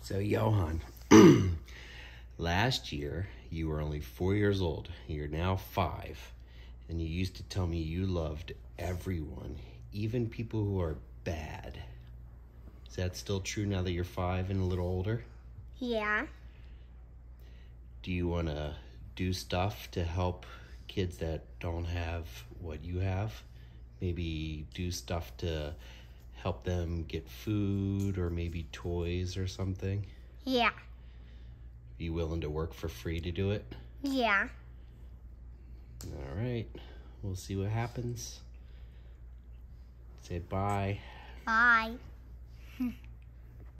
So, Johan, last year you were only 4 years old. You're now 5. And you used to tell me you loved everyone, even people who are bad. Is that still true now that you're 5 and a little older? Yeah. Do you want to do stuff to help kids that don't have what you have? Maybe do stuff to help them get food or maybe toys or something? Yeah. Are you willing to work for free to do it? Yeah. All right. We'll see what happens. Say bye. Bye.